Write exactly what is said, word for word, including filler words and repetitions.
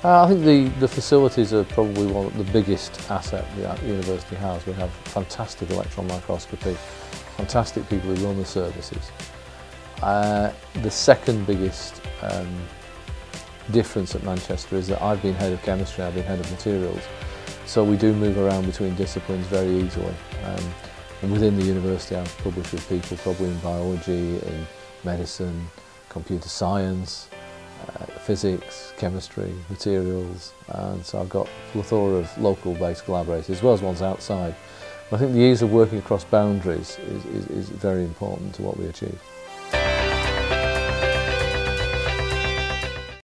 Uh, I think the, the facilities are probably one of the biggest asset the university has. We have fantastic electron microscopy, fantastic people who run the services. Uh, the second biggest um, difference at Manchester is that I've been head of chemistry, I've been head of materials, so we do move around between disciplines very easily. Um, and within the university I've published with people probably in biology, in medicine, computer science, uh, physics, chemistry, materials, and so I've got a plethora of local based collaborators as well as ones outside. I think the ease of working across boundaries is, is, is very important to what we achieve.